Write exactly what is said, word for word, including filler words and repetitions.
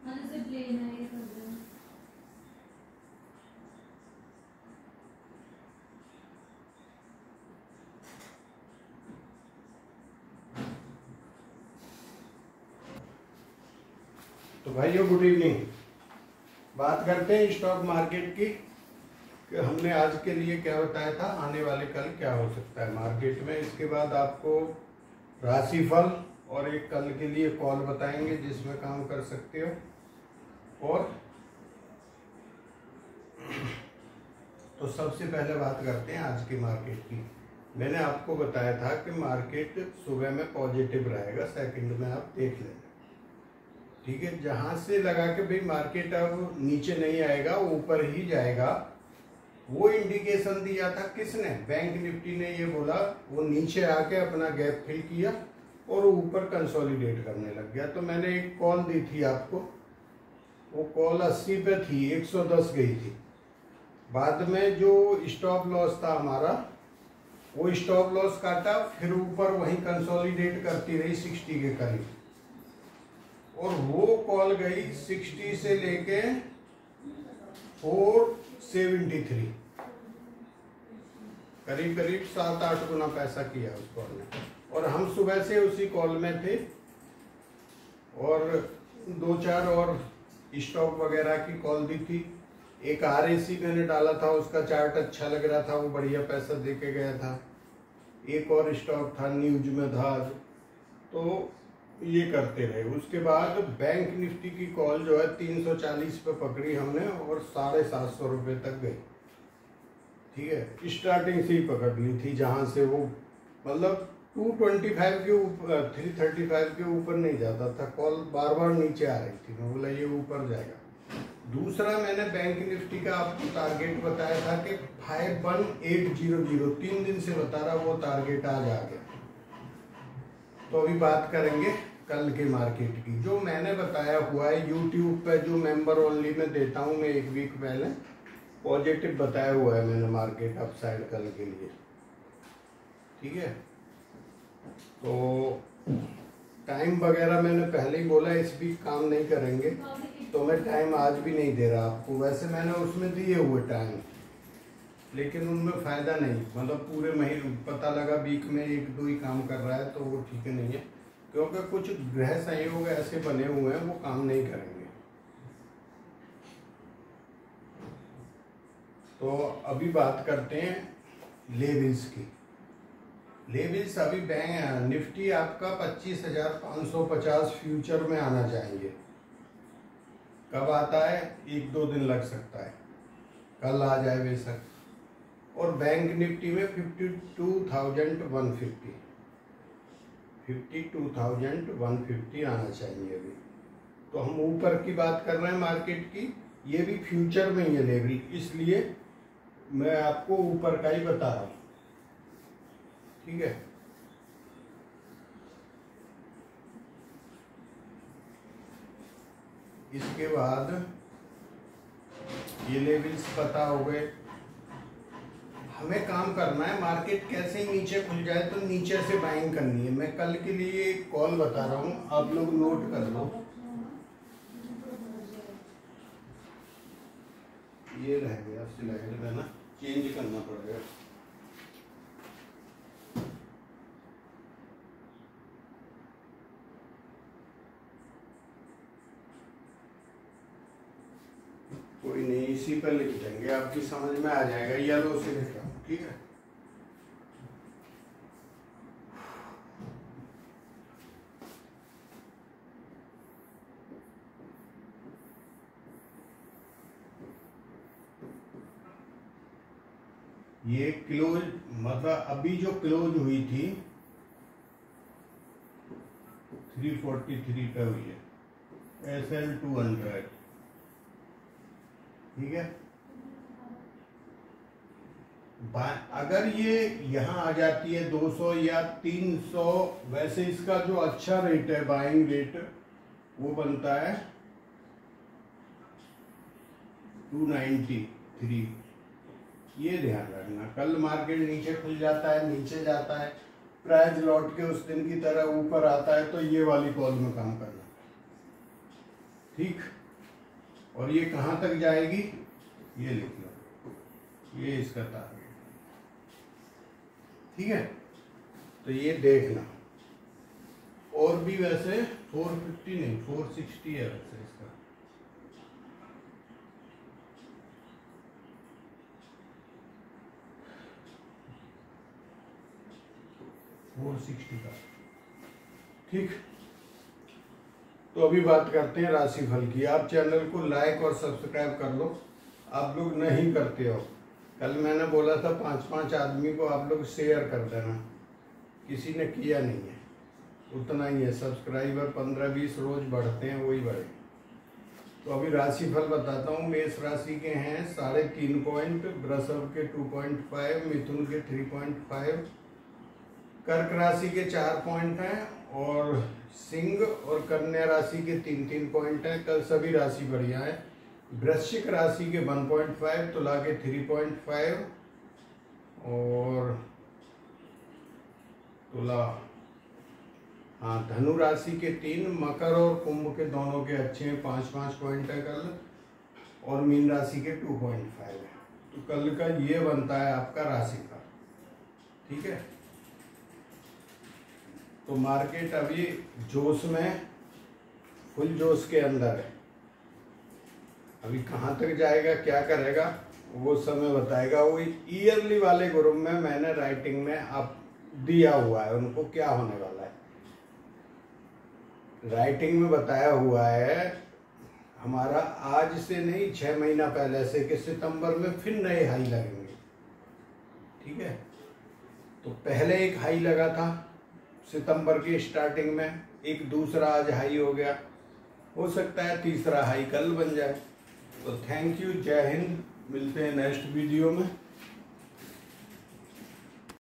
तो भाइयों good evening. बात करते हैं स्टॉक मार्केट की कि हमने आज के लिए क्या बताया था, आने वाले कल क्या हो सकता है मार्केट में। इसके बाद आपको राशिफल और एक कल के लिए कॉल बताएंगे जिसमें काम कर सकते हो। और तो सबसे पहले बात करते हैं आज की मार्केट की। मैंने आपको बताया था कि मार्केट सुबह में पॉजिटिव रहेगा, सेकंड में आप देख लेना, ठीक है। जहां से लगा के भाई मार्केट अब नीचे नहीं आएगा, ऊपर ही जाएगा, वो इंडिकेशन दिया था किसने? बैंक निफ्टी ने। ये बोला वो नीचे आके अपना गैप फिल किया और ऊपर कंसोलिडेट करने लग गया। तो मैंने एक कॉल दी थी आपको, वो कॉल अस्सी पे थी, एक सौ दस गई थी। बाद में जो स्टॉप लॉस था हमारा, वो स्टॉप लॉस काटा, फिर ऊपर वहीं कंसोलिडेट करती रही साठ के करीब, और वो कॉल गई साठ से लेके चार सौ तिहत्तर, करीब करीब सात आठ गुना पैसा किया उस कॉल ने। और हम सुबह से उसी कॉल में थे, और दो चार और स्टॉक वगैरह की कॉल दी थी। एक आर ए सी मैंने डाला था, उसका चार्ट अच्छा लग रहा था, वो बढ़िया पैसा दे के गया था। एक और स्टॉक था, न्यूज में था, तो ये करते रहे। उसके बाद बैंक निफ्टी की कॉल जो है तीन सौ चालीस पे पकड़ी हमने और साढ़े सात सौ रुपये तक गई, ठीक है। स्टार्टिंग से ही पकड़ ली थी, जहां से वो मतलब दो सौ पच्चीस के ऊपर, तीन सौ पैंतीस के ऊपर नहीं जाता था। कॉल बार बार नीचे आ रही थी, मैं बोला ये ऊपर जाएगा। दूसरा मैंने बैंक निफ्टी का आपको टारगेट बताया था कि five one eight zero zero, तीन दिन से बता रहा, वो टारगेट आज आ गया। तो अभी बात करेंगे कल के मार्केट की। जो मैंने बताया हुआ है यूट्यूब पे, जो मेंबर ओनली में देता हूँ मैं, एक वीक पहले पॉजिटिव बताया हुआ है मैंने मार्केट अपसाइड कल के लिए, ठीक है। तो टाइम वगैरह मैंने पहले ही बोला इस वीक काम नहीं करेंगे, तो मैं टाइम आज भी नहीं दे रहा आपको। वैसे मैंने उसमें दिए हुए टाइम, लेकिन उनमें फायदा नहीं, मतलब पूरे महीने पता लगा वीक में एक दो ही काम कर रहा है, तो वो ठीक नहीं है, क्योंकि कुछ ग्रह संयोग ऐसे बने हुए हैं वो काम नहीं करेंगे। तो अभी बात करते हैं लेवल्स की। लेवल्स अभी बैंक निफ्टी आपका पच्चीस हजार पाँच सौ पचास फ्यूचर में आना चाहिए। कब आता है? एक दो दिन लग सकता है, कल आ जाए बेशक। और बैंक निफ्टी में fifty two thousand one fifty fifty two thousand one fifty आना चाहिए अभी। तो हम ऊपर की बात कर रहे हैं मार्केट की, ये भी फ्यूचर में ही है लेवल, इसलिए मैं आपको ऊपर का ही बता रहा हूँ, ठीक है। इसके बाद ये लेवल्स पता हो गए। हमें काम करना है, मार्केट कैसे ही नीचे खुल जाए तो नीचे से बाइंग करनी है। मैं कल के लिए एक कॉल बता रहा हूँ, आप लोग नोट कर लो। ये रह गया स्लाइड में ना, चेंज करना पड़ेगा। कोई नहीं, इसी पर लिख देंगे, आपकी समझ में आ जाएगा। येलो से लिख रहा हूँ, ठीक है। ये क्लोज मतलब अभी जो क्लोज हुई थी तीन सौ तैंतालीस पे हुई है, एस एल टू हंड्रेड, ठीक है। अगर ये यहाँ आ जाती है दो सौ या तीन सौ, वैसे इसका जो अच्छा रेट है बाइंग रेट वो बनता है दो सौ तिरानवे। ये ध्यान रखना, कल मार्केट नीचे खुल जाता है, नीचे जाता है, प्राइस लौट के उस दिन की तरह ऊपर आता है, तो ये वाली कॉल में काम करना, ठीक। और ये कहाँ तक जाएगी ये लिख लो, ये इसका टारगेट, ठीक है। तो ये देखना, और भी वैसे चार सौ पचास नहीं चार सौ साठ है वैसे इसका, चार सौ साठ का, ठीक। तो अभी बात करते हैं राशिफल की। आप चैनल को लाइक और सब्सक्राइब कर लो, आप लोग नहीं करते हो। कल मैंने बोला था पांच पांच आदमी को आप लोग शेयर कर देना, किसी ने किया नहीं है। उतना ही है, सब्सक्राइबर पंद्रह बीस रोज बढ़ते हैं, वही बढ़े। तो अभी राशिफल बताता हूँ। मेष राशि के हैं साढ़े तीन पॉइंट, वृषभ के टू पॉइंट फाइव, मिथुन के थ्री पॉइंट फाइव, कर्क राशि के चार पॉइंट हैं, और सिंह और कन्या राशि के तीन तीन पॉइंट हैं। कल सभी राशि बढ़िया है। वृश्चिक राशि के वन पॉइंट फाइव, तुला के थ्री पॉइंट फाइव, और तुला हाँ धनु राशि के तीन, मकर और कुंभ के दोनों के अच्छे हैं, पाँच पाँच पॉइंट है कल, और मीन राशि के टू पॉइंट फाइव है। तो कल का ये बनता है आपका राशि का, ठीक है। तो मार्केट अभी जोश में, फुल जोश के अंदर है। अभी कहाँ तक जाएगा, क्या करेगा, वो समय बताएगा। वो ईयरली वाले ग्रुप में मैंने राइटिंग में आप दिया हुआ है उनको क्या होने वाला है, राइटिंग में बताया हुआ है हमारा। आज से नहीं, छह महीना पहले से, कि सितंबर में फिर नए हाई लगेंगे, ठीक है। तो पहले एक हाई लगा था सितंबर के स्टार्टिंग में, एक दूसरा आज हाई हो गया, हो सकता है तीसरा हाई कल बन जाए। तो थैंक यू, जय हिंद, मिलते हैं नेक्स्ट वीडियो में।